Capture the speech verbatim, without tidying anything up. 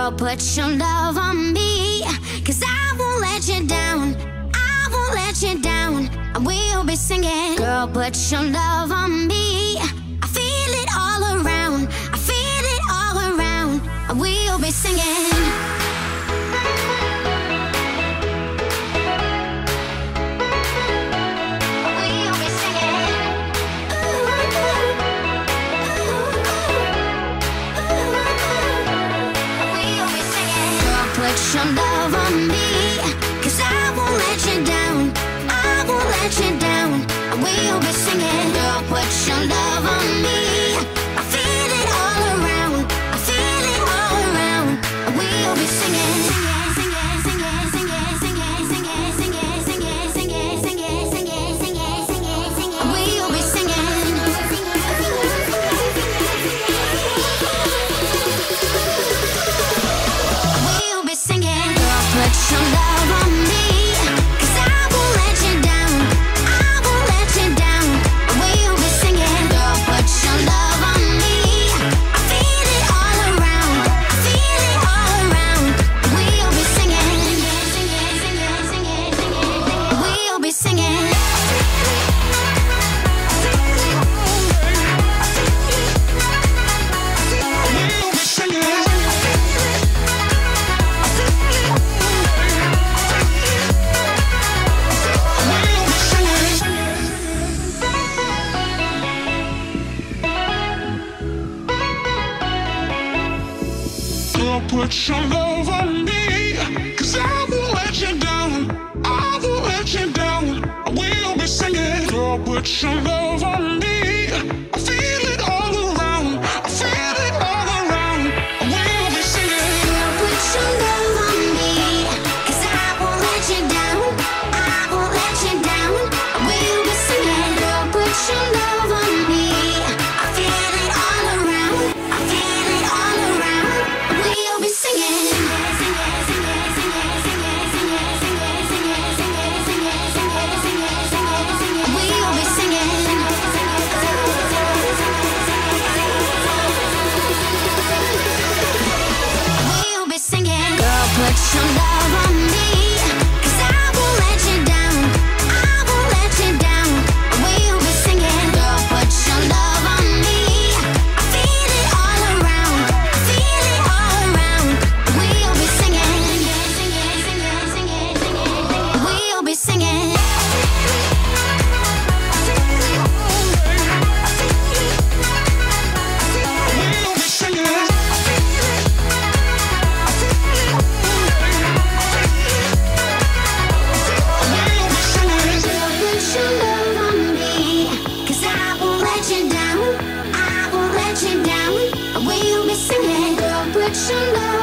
Girl, put your love on me, 'cause I won't let you down. I won't let you down. I will be singing. Girl, put your love on me. I feel it all around. I feel it all around. I will be singing. Put your love on me, 'cause I won't let you down. I won't let you down. I will be singing. Girl, put your love on me. I feel it all around. I feel it all around. I will be singing. Put your love on me, 'cause I won't let you down. I won't let you down. I will be singing. Girl, put your love on me. I feel it all around. I feel it all around. I will be singing. I will be singing. Put your love on me, 'cause I won't let you down. I won't let you down. I will be singing. Girl, put your love on me. I feel it all around. I feel it all around. I will be singing. Girl, put your love on me, 'cause I won't let you down. I won't let you down. I will be singing. Girl, put your love on me. I feel it all around. I feel it all around. I will be singing. Put your love on me, 'cause I won't let you down. I won't let you down. I will be singing. Girl, put your love on me. I feel it all around. I feel it all around. I will be singing. I will be singing. Put your love